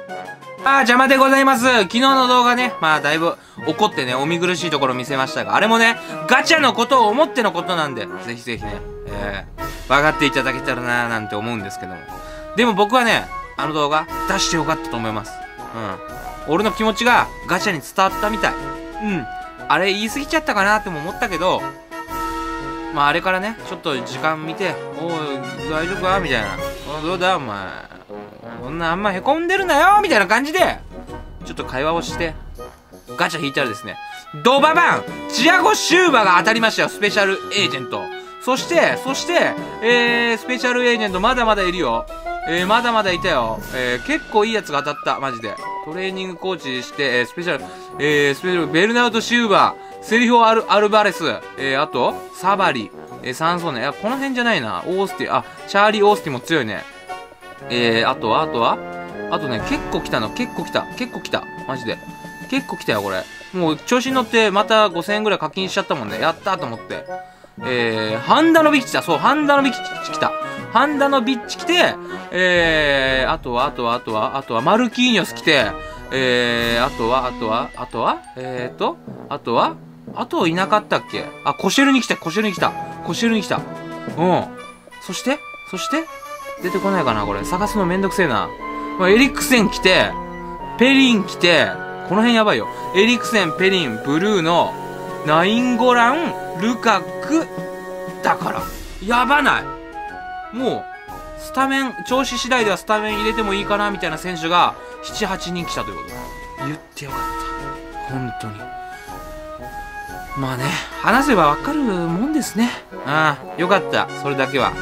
邪魔でございます。昨日の動画ね、だいぶ怒ってね、お見苦しいところ見せましたが、あれもね、ガチャのことを思ってのことなんで、ぜひぜひね、分かっていただけたらなーなんて思うんですけども。でも僕はね、あの動画出してよかったと思います。俺の気持ちがガチャに伝わったみたい。あれ言い過ぎちゃったかなっても思ったけど、あれからね、ちょっと時間見て、おい、大丈夫かみたいな。どうだお前。こんなあんま凹んでるなよみたいな感じで、ちょっと会話をして、ガチャ引いたらですね、ドババンチアゴ・シューバが当たりましたよ、スペシャルエージェント。そして、スペシャルエージェントまだまだいるよ。まだまだいたよ。結構いいやつが当たった、マジで。トレーニングコーチして、スペシャル、ベルナウト・シューバー、セリフォ・アルバレス、あと、サバリ、サンソーネ、この辺じゃないな、オースティ、チャーリー・オースティも強いね。あとね、結構来た、マジで。結構来たよ、これ。もう、調子に乗って、また5000円ぐらい課金しちゃったもんね。やったーと思って。ハンダノビッチだ。そう、ハンダノビッチ来た。ハンダノビッチ来て、あとは、マルキーニョス来て、あといなかったっけ？コシェルに来た。そして出てこないかなこれ。探すのめんどくせえな。エリクセン来て、ペリン来て、この辺やばいよ。エリクセン、ペリン、ブルーの、ナインゴラン、ルカク、だから。やばない。もう、スタメン、調子次第ではスタメン入れてもいいかなみたいな選手が、7、8人来たということで。言ってよかった。本当に。話せばわかるもんですね。よかった。それだけは。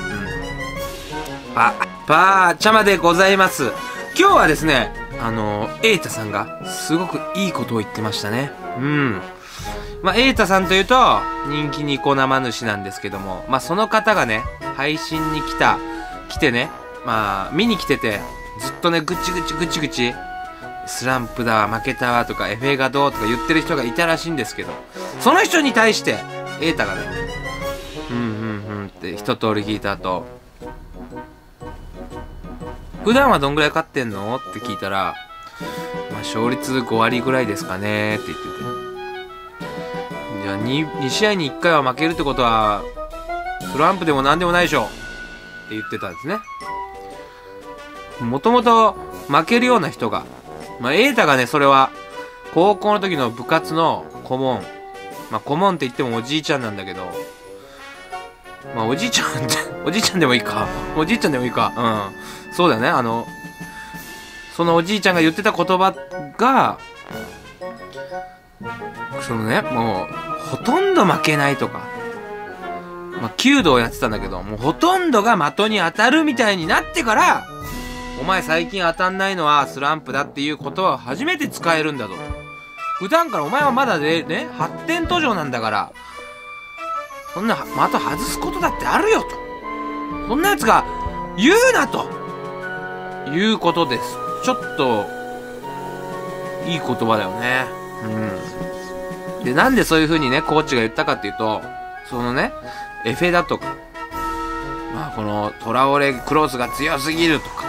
パーチャマでございます。今日はですね、エイタさんがすごくいいことを言ってましたね。エイタさんというと、人気ニコ生主なんですけども、その方がね、配信に来てね、見に来てて、ずっとね、ぐちぐち、スランプだわ、負けたわとか、FA がどうとか言ってる人がいたらしいんですけど、その人に対して、エイタがね、って一通り聞いた後、普段はどんぐらい勝ってんのって聞いたら、勝率5割ぐらいですかねって言ってて。じゃあ2試合に1回は負けるってことは、スランプでもなんでもないでしょって言ってたんですね。もともと負けるような人が、エータがね、それは、高校の時の部活の顧問。顧問って言ってもおじいちゃんなんだけど、おじいちゃんって、おじいちゃんでもいいか。そうだよね。そのおじいちゃんが言ってた言葉が、もう、ほとんど負けないとか。弓道やってたんだけど、もうほとんどが的に当たるみたいになってから、お前最近当たんないのはスランプだっていう言葉を初めて使えるんだぞ。普段からお前はまだね、発展途上なんだから、そんな的外すことだってあるよと。そんなやつが言うなということです。ちょっといい言葉だよね。で、なんでそういう風にね、コーチが言ったかっていうと、そのね、エフェだとか、このトラオレクロスが強すぎるとか、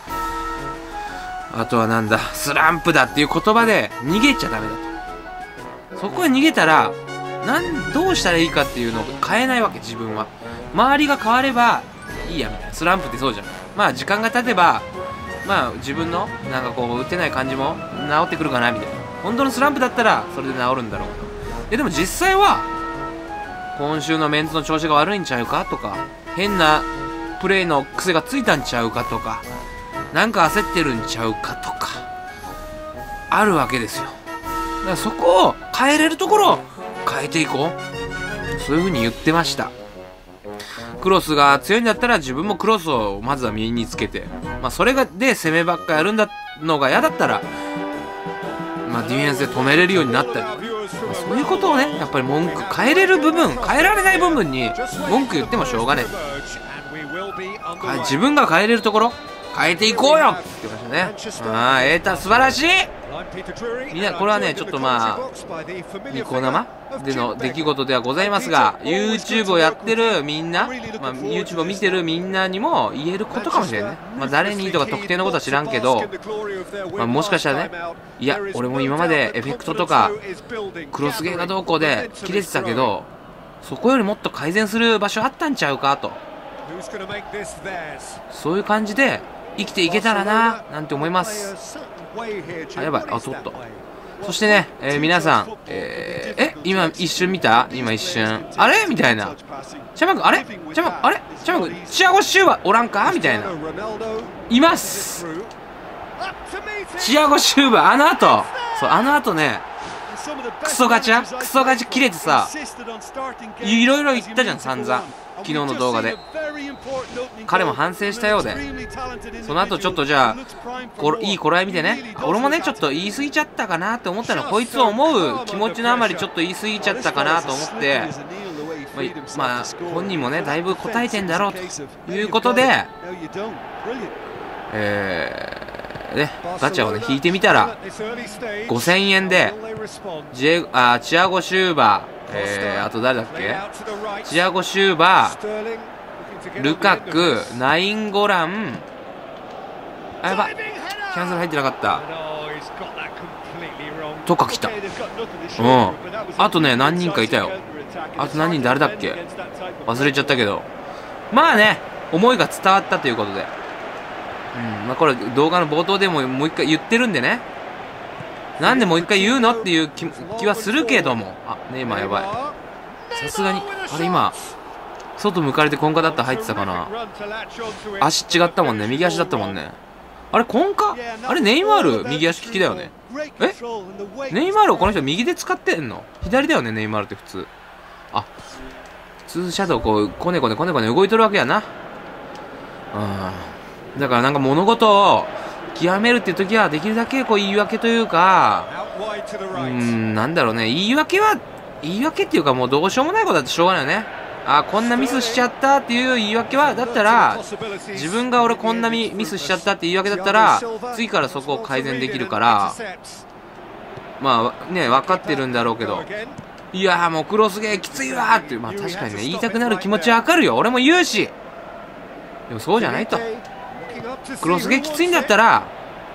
あとはなんだ、スランプだっていう言葉で逃げちゃダメだと。そこへ逃げたら、どうしたらいいかっていうのを変えないわけ、自分は。周りが変わればいいやみたいな。スランプってそうじゃん。時間が経てば、自分の打てない感じも治ってくるかなみたいな。本当のスランプだったらそれで治るんだろうけど。でも実際は今週のメンツの調子が悪いんちゃうかとか、変なプレイの癖がついたんちゃうかとか、焦ってるんちゃうかとかあるわけですよ。だからそこを変えれるところを変えていこう。そういう風に言ってました。クロスが強いんだったら自分もクロスをまずは身につけて、それで攻めばっかやるのが嫌だったら、ディフェンスで止めれるようになったり、そういうことをね、やっぱり文句変えれる部分、変えられない部分に文句言ってもしょうがねえ。自分が変えれるところ、 変えていこうよって言ってましたね。ああ、素晴らしい。みんな、これはね、ちょっとまあ、ニコ生での出来事ではございますが、YouTube をやってるみんな、まあ、YouTube を見てるみんなにも言えることかもしれんね。まあ、誰にとか特定のことは知らんけど、まあ、もしかしたらね、いや、俺も今までエフェクトとか、クロスゲーがどうこうで切れてたけど、そこよりもっと改善する場所あったんちゃうかと。そういう感じで生きていけたらな、なんて思います。あ、やばい。あ、取った。そしてね、皆さん、今一瞬見た？今一瞬。あれみたいな。チャマ君、あれチャマ君、チアゴ・シューバーおらんかみたいな。います。チアゴ・シューバー、あの後。そう、あの後ね、クソガチャ切れてさ、いろいろ言ったじゃん、散々。昨日の動画で。彼も反省したようで、その後ちょっとじゃあ、いい頃合い見てね、俺もね、ちょっと言い過ぎちゃったかなって思ったのは、こいつを思う気持ちのあまりちょっと言い過ぎちゃったかなと思って、まあ、本人もね、だいぶ答えてんだろうということで、ね、ガチャをね、引いてみたら、5000円で、チアゴ・シューバー、あと誰だっけ？チアゴ・シューバー、ルカク、ナインゴラン、あ、やば、キャンセル入ってなかった。とか来た。うん。あとね、何人かいたよ。あと何人誰だっけ？忘れちゃったけど。まあね、思いが伝わったということで。まあこれ動画の冒頭でももう一回言ってるんでね。なんでもう一回言うのっていう気はするけども。あ、ネイマーやばい。さすがに、あれ今、外向かれてコンカだったら入ってたかな。足違ったもんね。右足だったもんね。あれコンカ？あれネイマール右足利きだよね。ネイマールをこの人右で使ってんの？左だよね、ネイマールって普通。あ、ツーシャドウこう、コネコネ動いとるわけやな。だからなんか物事を極めるっていう時はできるだけこう言い訳というか、なんだろうね、言い訳っていうかもうどうしようもないことだってしょうがないよね。あ、こんなミスしちゃったっていう言い訳は、だったら、自分が俺こんなミスしちゃったって言い訳だったら、次からそこを改善できるから、まあね、分かってるんだろうけど、いやーもうクロスゲーきついわーって、まあ確かにね、言いたくなる気持ちはわかるよ。俺も言うし。でもそうじゃないと。クロスゲーきついんだったら、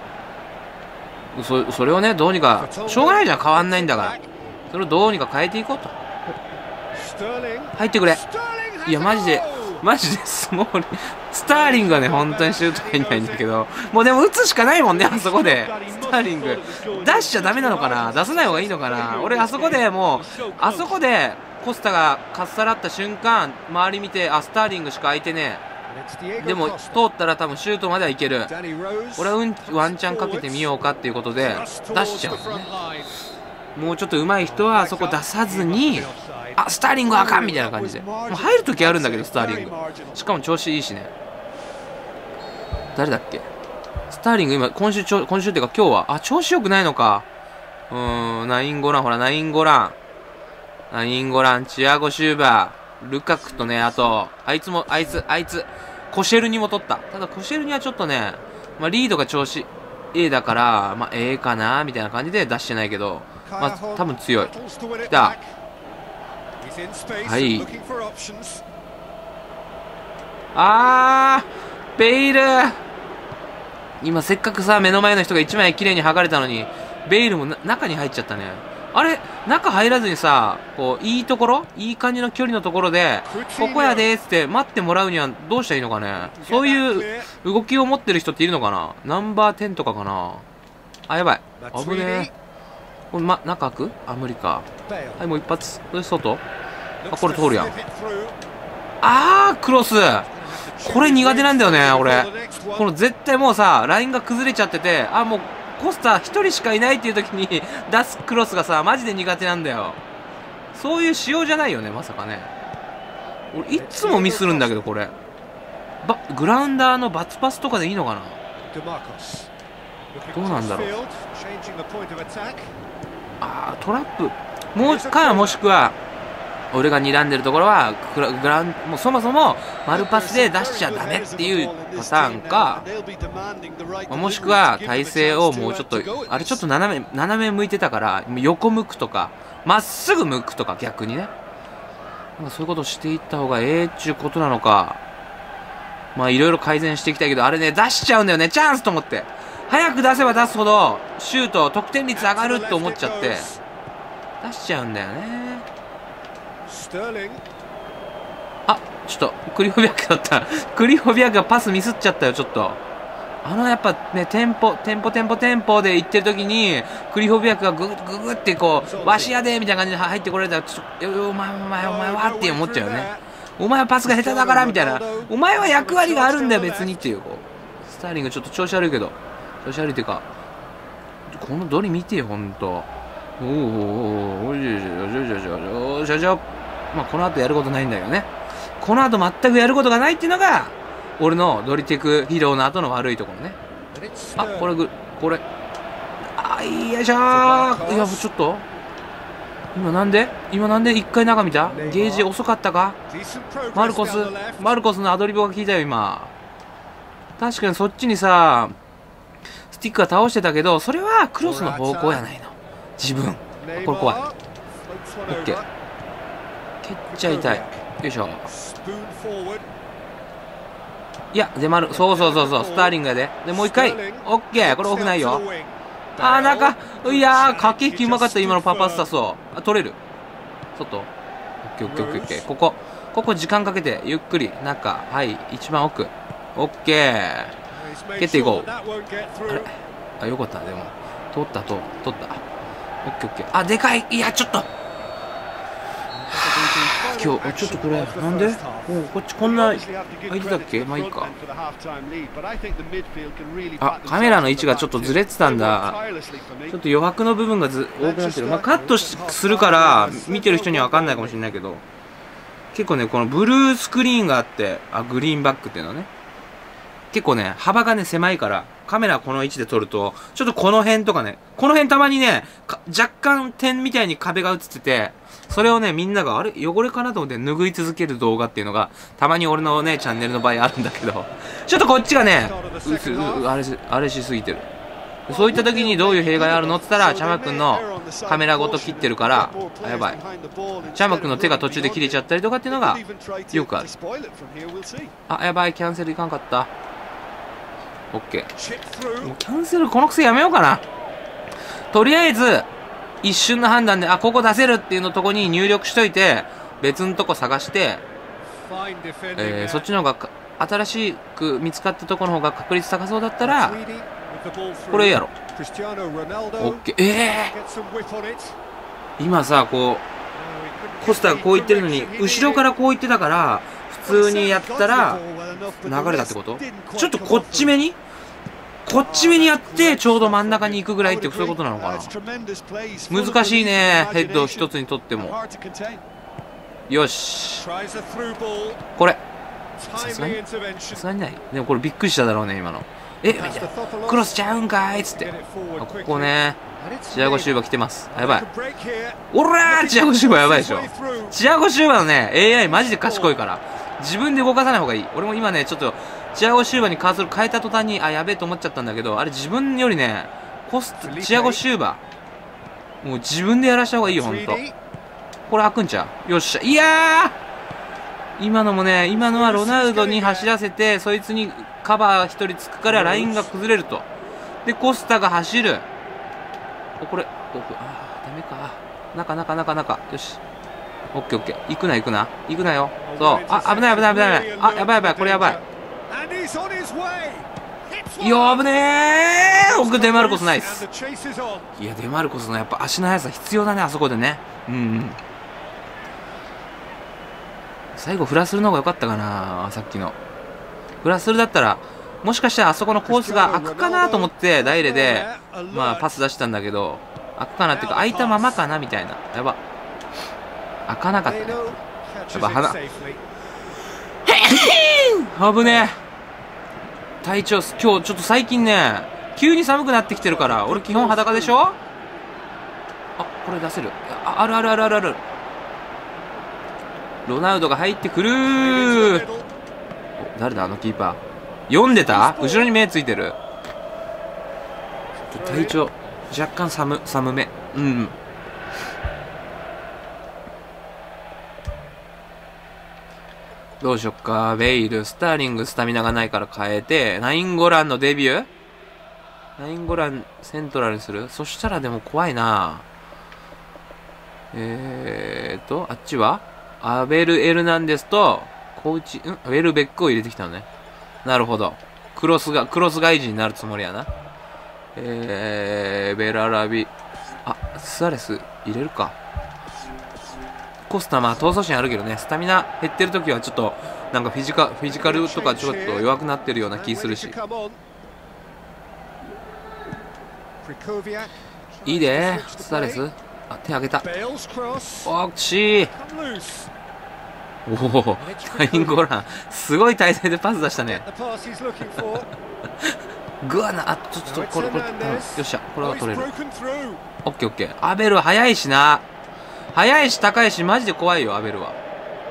それをね、どうにか、しょうがないじゃん、変わんないんだから。それをどうにか変えていこうと。入ってくれ。いや、マジでスターリングはね、本当にシュート入んないんだけど、もうでも打つしかないもんね、あそこで。スターリング。出しちゃダメなのかな？出さない方がいいのかな？俺、あそこでコスタがかっさらった瞬間、周り見て、あ、スターリングしか空いてねえ。でも、通ったら多分シュートまではいける。俺はワンチャンかけてみようかっていうことで、出しちゃうんですね。もうちょっと上手い人はあそこ出さずに、あ、スターリングあかんみたいな感じで。もう入るときあるんだけど、スターリング。しかも調子いいしね。誰だっけ？スターリング今、今週っていうか今日は、あ、調子良くないのか。ナインゴラン、ほら、ナインゴラン、チアゴ・シューバー、ルカクとね、あと、あいつ、コシェルニも取った。ただ、コシェルニはちょっとね、まあ、リードが調子 A だから、まあ、A かなみたいな感じで出してないけど、まあ、多分強い。来た。はい。ベイル。今せっかくさ、目の前の人が1枚綺麗に剥がれたのに、ベイルも中に入っちゃったね。あれ中入らずにさ、こう、いい感じの距離のところで、ここやでーって待ってもらうにはどうしたらいいのかね。そういう動きを持ってる人っているのかな。ナンバー10とかかな。あ、やばい。危ねえ。これ、中開く？あ、無理か。はい、もう一発。それ外？あ、これ通るやん。クロス。これ苦手なんだよね、俺。この絶対もうさ、ラインが崩れちゃってて、あ、もう、コスタ1人しかいないっていう時に出すクロスがさ、マジで苦手なんだよ。そういう仕様じゃないよね、まさかね。俺、いつもミスるんだけど、これ。グラウンダーのバツパスとかでいいのかな？どうなんだろう。トラップ。もしくは、 俺が睨んでるところはもうそもそも丸パスで出しちゃダメっていうパターンか、もしくは体勢をもうちょっと、あれちょっと斜め向いてたから横向くとかまっすぐ向くとか、逆にね、なんかそういうことをしていった方がええっちゅうことなのか。まあいろいろ改善していきたいけど、あれね出しちゃうんだよね、チャンスと思って。早く出せば出すほどシュート得点率上がるって思っちゃって出しちゃうんだよね。あ、ちょっとクリホビアクだったクリホビアクがパスミスっちゃったよ。ちょっとやっぱね、テンポで行ってる時にクリホビアクがググってこうわしやでみたいな感じで入ってこられたら、ちょっとお前はって思っちゃうよね。お前はパスが下手だからみたいな、お前は役割があるんだよ別にっていう。こうスターリングちょっと調子悪いけど、調子悪いっていうか、このドリ見てよほんと。おおまあこの後やることないんだけどね。この後全くやることがないっていうのが俺のドリテク疲労の後の悪いところね。あ、これあ、よいしょー。いやちょっと今なんで一回中見た？ゲージ遅かったか？マルコスのアドリブが効いたよ今。確かにそっちにさスティックが倒してたけど、それはクロスの方向やないの自分。これ怖い。オッケー、蹴っちゃいたい。よいしょ。いやデマル、そうスターリングやで。でもう一回オッケー。これオフないよ。あーなんかいやー駆け引きうまかった今のパパスタ。そう取れる外。オッケー。ここ時間かけてゆっくり中、はい一番奥。オッケー蹴っていこう。あれあ、よかった。でも取った。オッケー。あ、でかい。いやちょっと今日ちょっとこれなんでこっちこんな空いてたっけ。まあいいか。あ、カメラの位置がちょっとずれてたんだ。ちょっと余白の部分が多くなってる。まあカットするから見てる人には分かんないかもしれないけど、結構ねこのブルースクリーンがあって、グリーンバックっていうのはね結構ね幅がね狭いから、カメラこの位置で撮るとちょっとこの辺とかね、この辺たまにね若干点みたいに壁が映ってて、それをねみんながあれ汚れかなと思って拭い続ける動画っていうのがたまに俺のねチャンネルの場合あるんだけど、ちょっとこっちがねあれしすぎてる。そういった時にどういう弊害あるのって言ったら、チャマくんのカメラごと切ってるから、やばい、チャマくんの手が途中で切れちゃったりとかっていうのがよくある。あ、やばい、キャンセルいかんかった。オッケー。もうキャンセルこの癖やめようかな。とりあえず一瞬の判断でここ出せるっていうのとこに入力しといて、別のとこ探して、そっちの方が新しく見つかったところの方が確率高そうだったらこれやろ。オッケー。今さこうコスタがこう言ってるのに後ろからこう言ってたから、普通にやったら流れたってこと。ちょっとこっち目にやってちょうど真ん中に行くぐらいって、そういうことなのかな。難しいねヘッド一つにとっても。よしこれさすがにない。でもこれびっくりしただろうね今の。みたいな、クロスちゃうんかいっつって。ここねチアゴシューバ来てます。やばい、おらーチアゴシューバやばいでしょ。チアゴシューバのね AI マジで賢いから自分で動かさない方がいい。俺も今ねちょっとチアゴシューバにカーソル変えた途端にやべえと思っちゃったんだけど、あれ自分よりねチアゴシューバもう自分でやらした方がいいよほんと。これ開くんちゃう。よっしゃ。いやー今のもね、今のはロナウドに走らせてそいつにカバー1人つくからラインが崩れると。でコスタが走る。これ奥、ダメか。中よし。オッケー。行くなよ。そう。危ない。やばい、これやばい。危ねー。奥デマルコスナイス。いやデマルコスのやっぱ足の速さ必要だねあそこでね。最後フラスルの方が良かったかな。さっきのフラスルだったらもしかしたらあそこのコースが開くかなと思ってダイレでパス出したんだけど、開くかなっていうか開いたままかなみたいな。やば、開かなかったね。やっぱ鼻危ねえ。体調今日ちょっと最近ね急に寒くなってきてるから、俺基本裸でしょ。これ出せる。ある。 ロナウドが入ってくるー。誰だあのキーパー。読んでた？後ろに目ついてる。体調若干寒め。うん。どうしよっか。ベイル、スターリング、スタミナがないから変えて、ナインゴランのデビュー？ナインゴランセントラルにする？そしたらでも怖いな。あっちはアベル・エルナンデスと、ウェルベックを入れてきたのね。なるほど。クロス外人になるつもりやな。ベララビ。あ、スアレス入れるか。コスタ、まあ、闘争心あるけどね、スタミナ減ってるときはちょっと、なんかフィジカルとかちょっと弱くなってるような気するし。いいで、スアレス。あ、手上げた。おっしい。おお、ナインゴラン。すごい体勢でパス出したね。グワナ、あ、ちょっと、これ、よっしゃ、これは取れる。オッケーオッケー。アベルは速いしな。速いし高いし、マジで怖いよ、アベルは。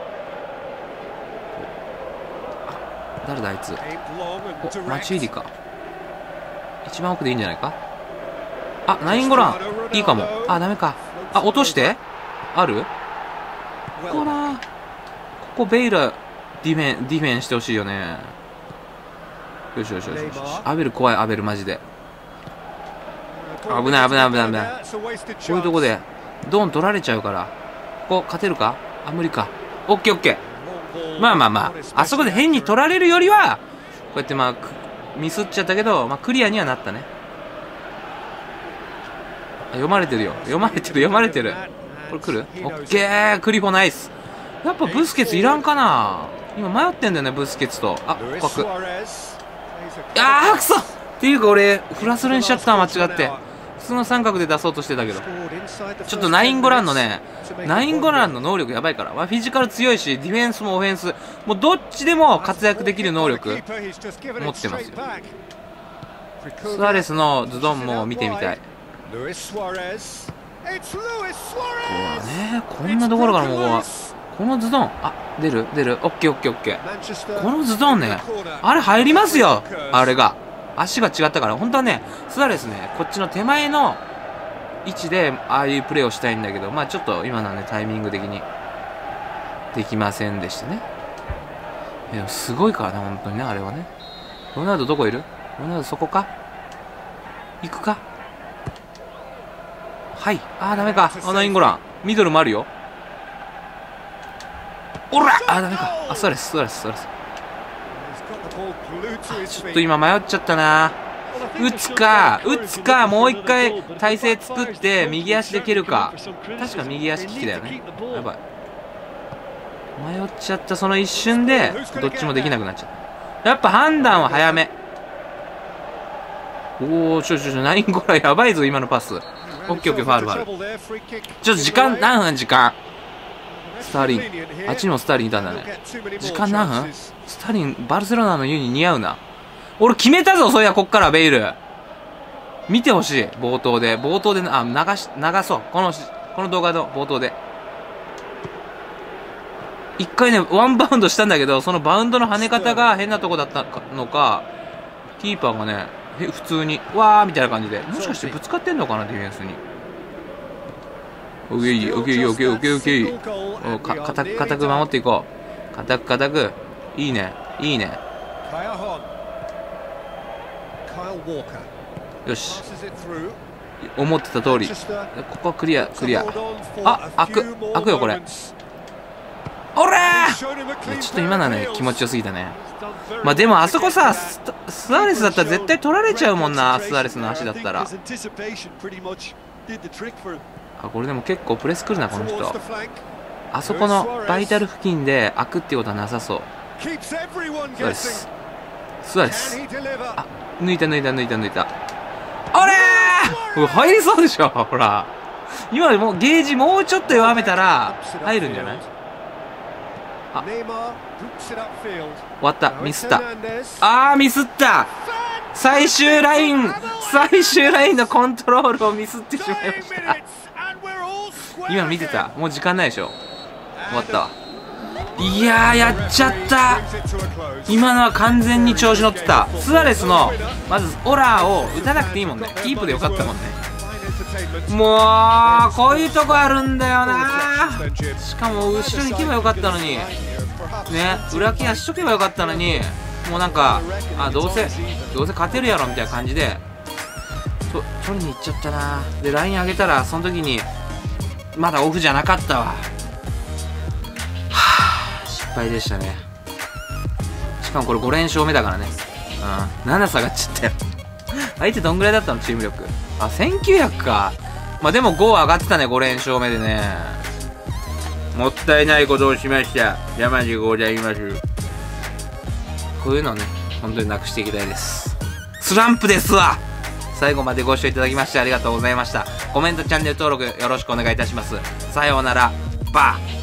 あ、誰だあいつ。お、マチーリか。一番奥でいいんじゃないか。あ、ナインゴラン。いいかも。あ、ダメか。あ、落としてあるこら。ここベイラ、ディフェンしてほしいよね。よしよしよしよし。アベル怖い、アベルマジで。危ない。こういうとこで、ドン取られちゃうから。ここ、勝てるか？あ、無理か。オッケーオッケー。まあ。あそこで変に取られるよりは、こうやってまあ、ミスっちゃったけど、まあ、クリアにはなったね。読まれてるよ。読まれてる。これ来る？オッケー、クリフォナイス。やっぱブスケツいらんかな。今迷ってんだよね、ブスケツと。あ、捕獲。あー、くそっていうか俺、フラスルにしちゃった間違って。普通の三角で出そうとしてたけど。ちょっとナインゴランの能力やばいから。まあ、フィジカル強いし、ディフェンスもオフェンス、もうどっちでも活躍できる能力、持ってますよ。スアレスのズドンも見てみたい。ここはね、こんなところからもう、このズドン、あ、出る、オッケー。このズドンね、あれ入りますよ、あれが。足が違ったから、本当はね、スアレスね、こっちの手前の位置で、ああいうプレーをしたいんだけど、まあちょっと今のはね、タイミング的に、できませんでしたね。いや、すごいからね、本当にね、あれはね。ロナウドどこいる？ロナウドそこか？行くか？はい。あー、ダメか。ナインゴラン。ミドルもあるよ。おらあー、ダメか。あ、スアレス。ちょっと今迷っちゃったな。打つか、もう一回体勢作って、右足で蹴るか。確か右足利きだよね。やばい。迷っちゃった、その一瞬で、どっちもできなくなっちゃった。やっぱ判断は早め。おー、ナインゴランやばいぞ、今のパス。オッケー、ファウル。ちょっと時間、何分？時間。スターリン。あっちにもスターリンいたんだね。時間何分？スターリン、バルセロナのユニ似合うな。俺決めたぞ、そういや、こっからベイル。見てほしい、冒頭で、流そう。この動画の冒頭で。一回ね、ワンバウンドしたんだけど、そのバウンドの跳ね方が変なとこだったのか、キーパーがね、普通に、わーみたいな感じで、もしかしてぶつかってんのかな、ディフェンスに。オッケー。固く守っていこう。固く。いいね。よし。思ってた通り。ここはクリア。あ、開くよ、これ。おらー！ちょっと今のはね、気持ちよすぎたね。まあでもあそこさ、スアレスだったら絶対取られちゃうもんな、スアレスの足だったら。あ、これでも結構プレス来るな、この人。あそこのバイタル付近で開くっていうことはなさそう。スアレス。あ、抜いた。あれー！入りそうでしょ、ほら。今でもゲージもうちょっと弱めたら入るんじゃない？あ、終わった。ミスった。最終ラインのコントロールをミスってしまいました。今見てた。もう時間ないでしょ。終わったわ。 いやー、やっちゃった。今のは完全に調子乗ってた。スアレスのまずオラーを打たなくていいもんね。キープでよかったもんね。もうこういうとこあるんだよな。しかも後ろに行けばよかったのにね、裏ケアしとけばよかったのに、もうなんかどうせ勝てるやろみたいな感じで取りに行っちゃったな。でライン上げたらその時にまだオフじゃなかったわ。はあ、失敗でしたね。しかもこれ5連勝目だからね。7下がっちゃったよ。相手どんぐらいだったのチーム力。1900か。まあでも5上がってたね、5連勝目でね。もったいないことをしました。山地ございます。こういうのをね、本当になくしていきたいです。スランプですわ。最後までご視聴いただきましてありがとうございました。コメント、チャンネル登録よろしくお願いいたします。さようなら。バー。